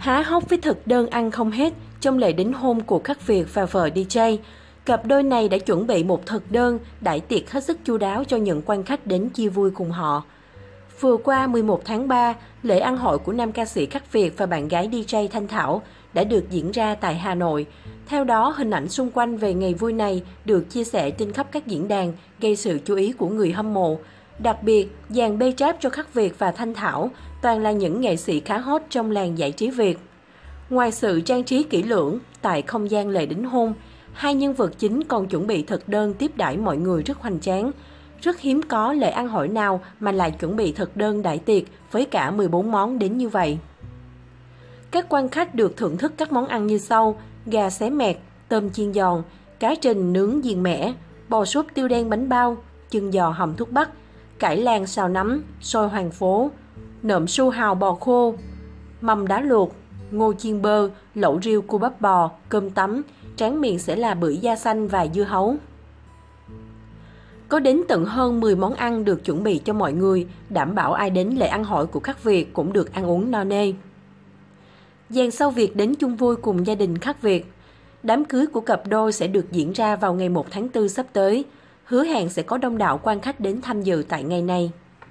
Há hốc với thực đơn ăn không hết trong lễ đính hôn của Khắc Việt và vợ DJ. Cặp đôi này đã chuẩn bị một thực đơn đãi tiệc hết sức chu đáo cho những quan khách đến chia vui cùng họ. Vừa qua 11 tháng 3, lễ ăn hội của nam ca sĩ Khắc Việt và bạn gái DJ Thanh Thảo đã được diễn ra tại Hà Nội. Theo đó, hình ảnh xung quanh về ngày vui này được chia sẻ trên khắp các diễn đàn, gây sự chú ý của người hâm mộ. Đặc biệt, dàn bê tráp cho Khắc Việt và Thanh Thảo toàn là những nghệ sĩ khá hot trong làng giải trí Việt. Ngoài sự trang trí kỹ lưỡng tại không gian lễ đính hôn, hai nhân vật chính còn chuẩn bị thực đơn tiếp đãi mọi người rất hoành tráng. Rất hiếm có lễ ăn hỏi nào mà lại chuẩn bị thực đơn đãi tiệc với cả 14 món đến như vậy. Các quan khách được thưởng thức các món ăn như sau: gà xé mẹt, tôm chiên giòn, cá trình nướng diền mẻ, bò sốt tiêu đen bánh bao, chân giò hầm thuốc bắc, cải lang xào nấm, xôi hoàng phố, nộm su hào bò khô, mầm đá luộc, ngô chiên bơ, lẩu riêu cua bắp bò, cơm tấm, tráng miệng sẽ là bưởi da xanh và dưa hấu. Có đến tận hơn 10 món ăn được chuẩn bị cho mọi người, đảm bảo ai đến lễ ăn hỏi của Khắc Việt cũng được ăn uống no nê. Dàn sao Việt đến chung vui cùng gia đình Khắc Việt. Đám cưới của cặp đôi sẽ được diễn ra vào ngày 1 tháng 4 sắp tới. Hứa hẹn sẽ có đông đảo quan khách đến tham dự tại ngày này.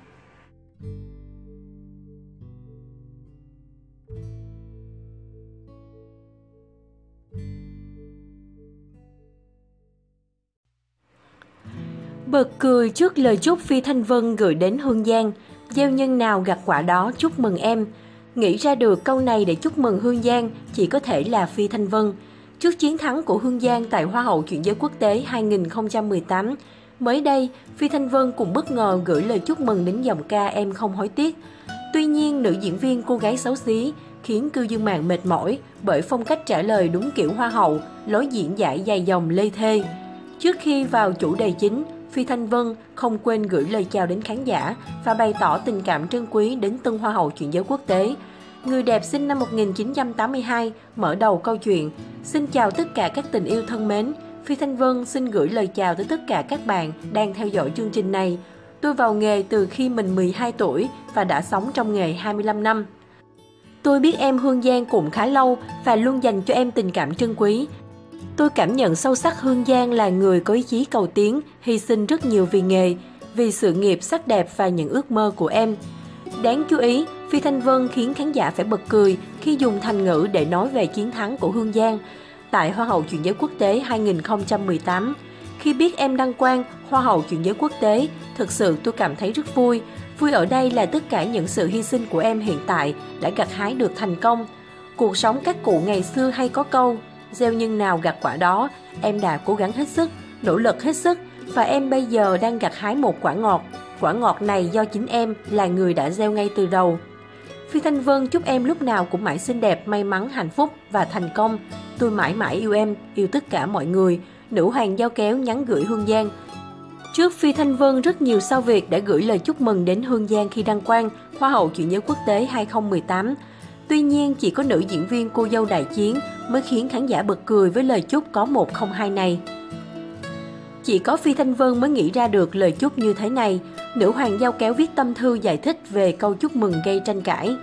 Bật cười trước lời chúc Phi Thanh Vân gửi đến Hương Giang. Gieo nhân nào gặt quả đó, chúc mừng em. Nghĩ ra được câu này để chúc mừng Hương Giang chỉ có thể là Phi Thanh Vân. Trước chiến thắng của Hương Giang tại Hoa hậu chuyển giới quốc tế 2018, mới đây Phi Thanh Vân cũng bất ngờ gửi lời chúc mừng đến giọng ca Em Không Hối Tiếc. Tuy nhiên, nữ diễn viên cô gái xấu xí khiến cư dân mạng mệt mỏi bởi phong cách trả lời đúng kiểu Hoa hậu, lối diễn giải dài dòng lê thê. Trước khi vào chủ đề chính, Phi Thanh Vân không quên gửi lời chào đến khán giả và bày tỏ tình cảm trân quý đến tân Hoa hậu chuyển giới quốc tế. Người đẹp sinh năm 1982 mở đầu câu chuyện: xin chào tất cả các tình yêu thân mến. Phi Thanh Vân xin gửi lời chào tới tất cả các bạn đang theo dõi chương trình này. Tôi vào nghề từ khi mình 12 tuổi và đã sống trong nghề 25 năm. Tôi biết em Hương Giang cũng khá lâu và luôn dành cho em tình cảm trân quý. Tôi cảm nhận sâu sắc Hương Giang là người có ý chí cầu tiến, hy sinh rất nhiều vì nghề, vì sự nghiệp, sắc đẹp và những ước mơ của em. Đáng chú ý, Phi Thanh Vân khiến khán giả phải bật cười khi dùng thành ngữ để nói về chiến thắng của Hương Giang tại Hoa hậu chuyển giới quốc tế 2018. Khi biết em đăng quang Hoa hậu chuyển giới quốc tế, thực sự tôi cảm thấy rất vui. Vui ở đây là tất cả những sự hy sinh của em hiện tại đã gặt hái được thành công. Cuộc sống các cụ ngày xưa hay có câu: gieo nhân nào gặt quả đó, em đã cố gắng hết sức, nỗ lực hết sức và em bây giờ đang gặt hái một quả ngọt. Quả ngọt này do chính em là người đã gieo ngay từ đầu. Phi Thanh Vân chúc em lúc nào cũng mãi xinh đẹp, may mắn, hạnh phúc và thành công. Tôi mãi mãi yêu em, yêu tất cả mọi người. Nữ hoàng dao kéo nhắn gửi Hương Giang. Trước Phi Thanh Vân, rất nhiều sao Việt đã gửi lời chúc mừng đến Hương Giang khi đăng quang Hoa hậu chuyển giới quốc tế 2018. Tuy nhiên, chỉ có nữ diễn viên cô dâu đại chiến mới khiến khán giả bật cười với lời chúc có 1 không 2 này. Chỉ có Phi Thanh Vân mới nghĩ ra được lời chúc như thế này. Nữ hoàng dao kéo viết tâm thư giải thích về câu chúc mừng gây tranh cãi.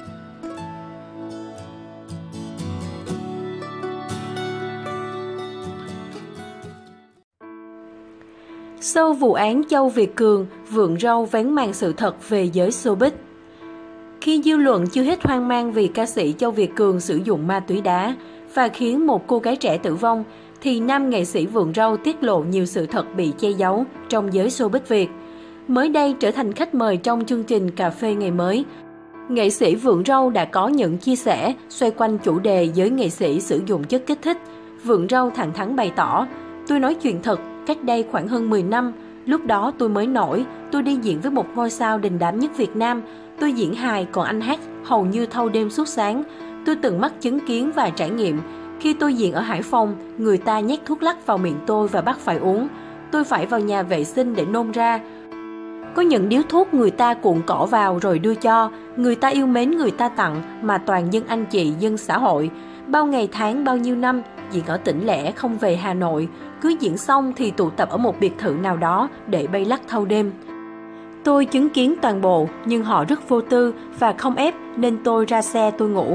Sau vụ án Châu Việt Cường, vượn râu vén màn sự thật về giới showbiz. Khi dư luận chưa hết hoang mang vì ca sĩ Châu Việt Cường sử dụng ma túy đá và khiến một cô gái trẻ tử vong, thì nam nghệ sĩ vượn râu tiết lộ nhiều sự thật bị che giấu trong giới showbiz Việt. Mới đây trở thành khách mời trong chương trình Cà phê Ngày Mới, nghệ sĩ vượn râu đã có những chia sẻ xoay quanh chủ đề giới nghệ sĩ sử dụng chất kích thích. Vượn râu thẳng thắn bày tỏ: tôi nói chuyện thật, cách đây khoảng hơn 10 năm, lúc đó tôi mới nổi, tôi đi diễn với một ngôi sao đình đám nhất Việt Nam. Tôi diễn hài, còn anh hát hầu như thâu đêm suốt sáng. Tôi từng mắt chứng kiến và trải nghiệm. Khi tôi diễn ở Hải Phòng, người ta nhét thuốc lắc vào miệng tôi và bắt phải uống. Tôi phải vào nhà vệ sinh để nôn ra. Có những điếu thuốc người ta cuộn cỏ vào rồi đưa cho. Người ta yêu mến người ta tặng, mà toàn dân anh chị, dân xã hội. Bao ngày tháng, bao nhiêu năm, diễn ở tỉnh lẻ không về Hà Nội. Cứ diễn xong thì tụ tập ở một biệt thự nào đó để bay lắc thâu đêm. Tôi chứng kiến toàn bộ, nhưng họ rất vô tư và không ép nên tôi ra xe tôi ngủ.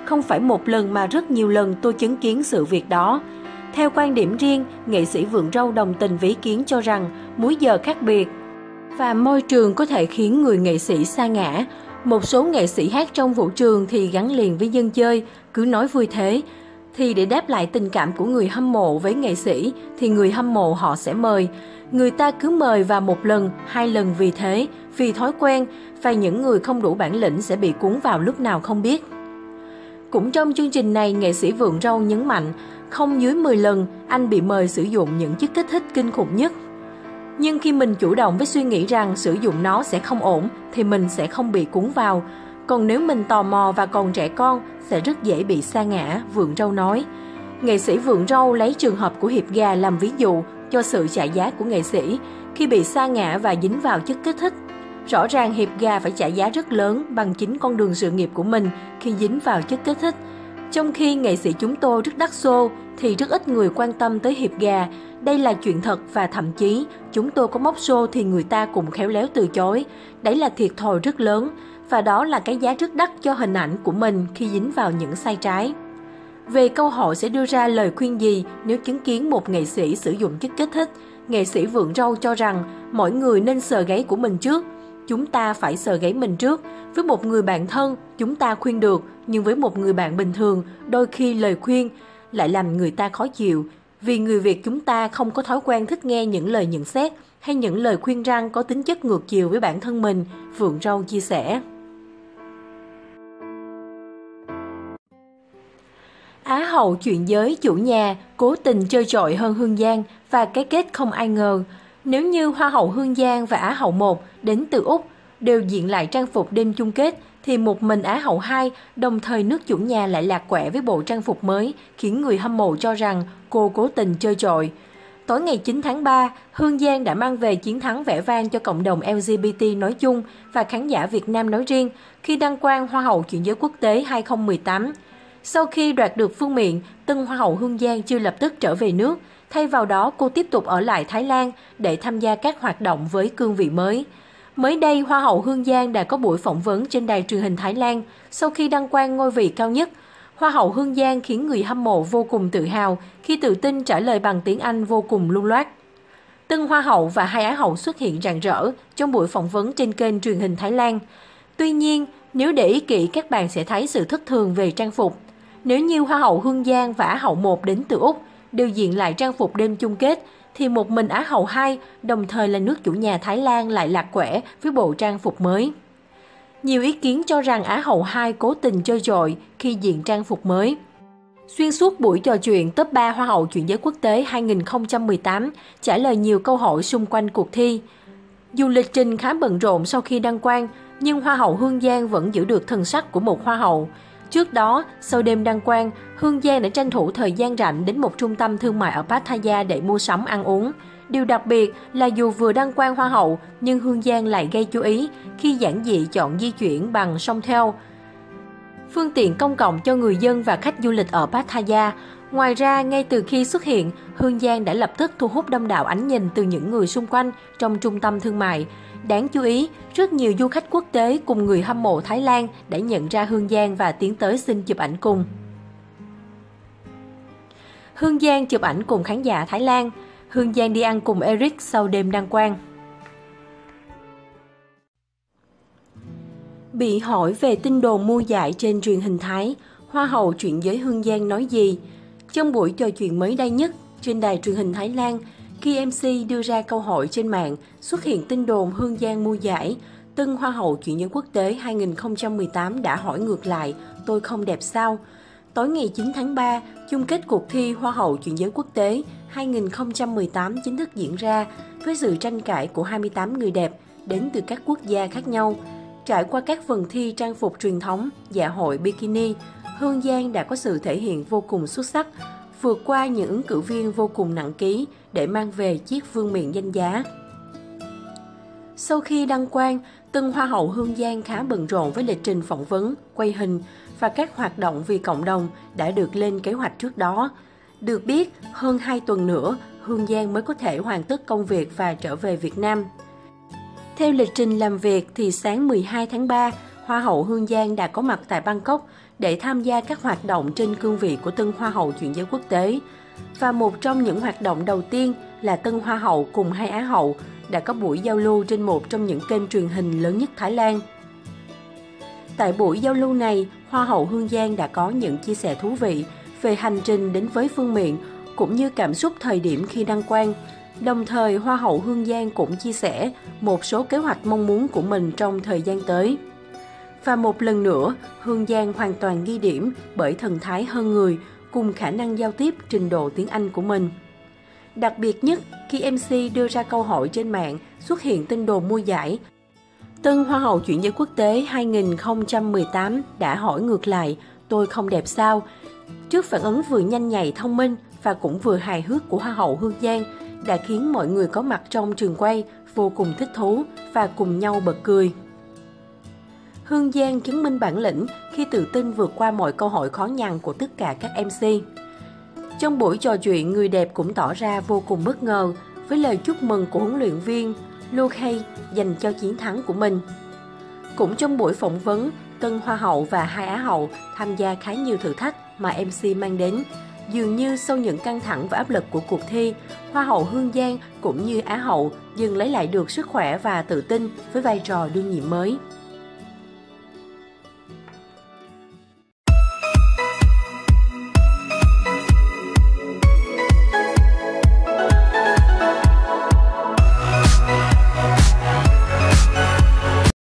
Không phải một lần mà rất nhiều lần tôi chứng kiến sự việc đó. Theo quan điểm riêng, nghệ sĩ Vượng Râu đồng tình với ý kiến cho rằng múi giờ khác biệt và môi trường có thể khiến người nghệ sĩ sa ngã. Một số nghệ sĩ hát trong vũ trường thì gắn liền với dân chơi, cứ nói vui thế. Thì để đáp lại tình cảm của người hâm mộ với nghệ sĩ thì người hâm mộ họ sẽ mời. Người ta cứ mời vào một lần, hai lần vì thế, vì thói quen, và những người không đủ bản lĩnh sẽ bị cuốn vào lúc nào không biết. Cũng trong chương trình này, nghệ sĩ Vượng Râu nhấn mạnh, không dưới 10 lần anh bị mời sử dụng những chất kích thích kinh khủng nhất. Nhưng khi mình chủ động với suy nghĩ rằng sử dụng nó sẽ không ổn thì mình sẽ không bị cuốn vào. Còn nếu mình tò mò và còn trẻ con sẽ rất dễ bị sa ngã, Vượng Râu nói. Nghệ sĩ Vượng Râu lấy trường hợp của hiệp gà làm ví dụ cho sự trả giá của nghệ sĩ khi bị sa ngã và dính vào chất kích thích. Rõ ràng hiệp gà phải trả giá rất lớn bằng chính con đường sự nghiệp của mình khi dính vào chất kích thích. Trong khi nghệ sĩ chúng tôi rất đắt xô thì rất ít người quan tâm tới hiệp gà. Đây là chuyện thật và thậm chí chúng tôi có móc xô thì người ta cũng khéo léo từ chối. Đấy là thiệt thòi rất lớn và đó là cái giá rất đắt cho hình ảnh của mình khi dính vào những sai trái. Về câu hỏi sẽ đưa ra lời khuyên gì nếu chứng kiến một nghệ sĩ sử dụng chất kích thích, nghệ sĩ Vượng Râu cho rằng mỗi người nên sờ gáy của mình trước. Chúng ta phải sờ gáy mình trước. Với một người bạn thân, chúng ta khuyên được, nhưng với một người bạn bình thường, đôi khi lời khuyên lại làm người ta khó chịu. Vì người Việt chúng ta không có thói quen thích nghe những lời nhận xét hay những lời khuyên răn có tính chất ngược chiều với bản thân mình, Vượng Râu chia sẻ. Á hậu chuyện giới chủ nhà cố tình chơi chọi hơn Hương Giang và cái kết không ai ngờ. Nếu như Hoa hậu Hương Giang và Á hậu 1 đến từ Úc đều diện lại trang phục đêm chung kết, thì một mình Á hậu 2 đồng thời nước chủ nhà lại lạc quẻ với bộ trang phục mới, khiến người hâm mộ cho rằng cô cố tình chơi chọi. Tối ngày 9 tháng 3, Hương Giang đã mang về chiến thắng vẻ vang cho cộng đồng LGBT nói chung và khán giả Việt Nam nói riêng khi đăng quang Hoa hậu chuyển giới quốc tế 2018. Sau khi đoạt được vương miện, tân Hoa hậu Hương Giang chưa lập tức trở về nước. Thay vào đó, cô tiếp tục ở lại Thái Lan để tham gia các hoạt động với cương vị mới. Mới đây, Hoa hậu Hương Giang đã có buổi phỏng vấn trên đài truyền hình Thái Lan sau khi đăng quang ngôi vị cao nhất. Hoa hậu Hương Giang khiến người hâm mộ vô cùng tự hào khi tự tin trả lời bằng tiếng Anh vô cùng lưu loát. Tân Hoa hậu và hai Á hậu xuất hiện rạng rỡ trong buổi phỏng vấn trên kênh truyền hình Thái Lan. Tuy nhiên, nếu để ý kỹ các bạn sẽ thấy sự thất thường về trang phục. Nếu như Hoa hậu Hương Giang và Á hậu 1 đến từ Úc đều diện lại trang phục đêm chung kết, thì một mình Á hậu 2, đồng thời là nước chủ nhà Thái Lan lại lạc quẻ với bộ trang phục mới. Nhiều ý kiến cho rằng Á hậu 2 cố tình chơi chọi khi diện trang phục mới. Xuyên suốt buổi trò chuyện, top 3 Hoa hậu chuyển giới quốc tế 2018 trả lời nhiều câu hỏi xung quanh cuộc thi. Dù lịch trình khá bận rộn sau khi đăng quang, nhưng Hoa hậu Hương Giang vẫn giữ được thần sắc của một Hoa hậu. Trước đó, sau đêm đăng quang, Hương Giang đã tranh thủ thời gian rảnh đến một trung tâm thương mại ở Pattaya để mua sắm ăn uống. Điều đặc biệt là dù vừa đăng quang Hoa hậu, nhưng Hương Giang lại gây chú ý khi giản dị chọn di chuyển bằng song theo, phương tiện công cộng cho người dân và khách du lịch ở Pattaya. Ngoài ra, ngay từ khi xuất hiện, Hương Giang đã lập tức thu hút đông đảo ánh nhìn từ những người xung quanh trong trung tâm thương mại. Đáng chú ý, rất nhiều du khách quốc tế cùng người hâm mộ Thái Lan đã nhận ra Hương Giang và tiến tới xin chụp ảnh cùng. Hương Giang chụp ảnh cùng khán giả Thái Lan. Hương Giang đi ăn cùng Eric sau đêm đăng quang. Bị hỏi về tin đồn mua dại trên truyền hình Thái, Hoa hậu chuyển giới Hương Giang nói gì? Trong buổi trò chuyện mới đây nhất trên đài truyền hình Thái Lan, khi MC đưa ra câu hỏi trên mạng xuất hiện tin đồn Hương Giang mua giải, tân Hoa hậu chuyển giới quốc tế 2018 đã hỏi ngược lại, tôi không đẹp sao? Tối ngày 9 tháng 3, chung kết cuộc thi Hoa hậu chuyển giới quốc tế 2018 chính thức diễn ra với sự tranh cãi của 28 người đẹp đến từ các quốc gia khác nhau. Trải qua các phần thi trang phục truyền thống, dạ hội bikini, Hương Giang đã có sự thể hiện vô cùng xuất sắc, vượt qua những ứng cử viên vô cùng nặng ký để mang về chiếc vương miện danh giá. Sau khi đăng quang, tân Hoa hậu Hương Giang khá bận rộn với lịch trình phỏng vấn, quay hình và các hoạt động vì cộng đồng đã được lên kế hoạch trước đó. Được biết, hơn 2 tuần nữa, Hương Giang mới có thể hoàn tất công việc và trở về Việt Nam. Theo lịch trình làm việc thì sáng 12 tháng 3, Hoa hậu Hương Giang đã có mặt tại Bangkok, để tham gia các hoạt động trên cương vị của Tân Hoa hậu chuyển giới quốc tế. Và một trong những hoạt động đầu tiên là Tân Hoa hậu cùng hai Á hậu đã có buổi giao lưu trên một trong những kênh truyền hình lớn nhất Thái Lan. Tại buổi giao lưu này, Hoa hậu Hương Giang đã có những chia sẻ thú vị về hành trình đến với vương miện cũng như cảm xúc thời điểm khi đăng quang. Đồng thời, Hoa hậu Hương Giang cũng chia sẻ một số kế hoạch mong muốn của mình trong thời gian tới. Và một lần nữa, Hương Giang hoàn toàn ghi điểm bởi thần thái hơn người cùng khả năng giao tiếp trình độ tiếng Anh của mình. Đặc biệt nhất, khi MC đưa ra câu hỏi trên mạng xuất hiện tin đồn mua giải, Tân Hoa hậu chuyển giới quốc tế 2018 đã hỏi ngược lại, tôi không đẹp sao? Trước phản ứng vừa nhanh nhạy thông minh và cũng vừa hài hước của Hoa hậu Hương Giang đã khiến mọi người có mặt trong trường quay vô cùng thích thú và cùng nhau bật cười. Hương Giang chứng minh bản lĩnh khi tự tin vượt qua mọi câu hỏi khó nhằn của tất cả các MC. Trong buổi trò chuyện, người đẹp cũng tỏ ra vô cùng bất ngờ với lời chúc mừng của huấn luyện viên Luke Hay dành cho chiến thắng của mình. Cũng trong buổi phỏng vấn, Tân Hoa hậu và hai Á hậu tham gia khá nhiều thử thách mà MC mang đến. Dường như sau những căng thẳng và áp lực của cuộc thi, Hoa hậu Hương Giang cũng như Á hậu dần lấy lại được sức khỏe và tự tin với vai trò đương nhiệm mới.